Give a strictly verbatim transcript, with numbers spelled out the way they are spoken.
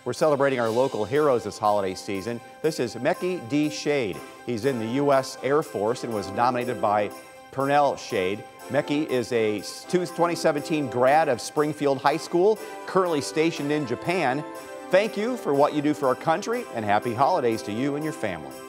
We're celebrating our local heroes this holiday season. This is Mekhi Shead. He's in the U S Air Force and was nominated by Pernell Shead. Mekhi is a twenty seventeen grad of Springfield High School, currently stationed in Japan. Thank you for what you do for our country, and happy holidays to you and your family.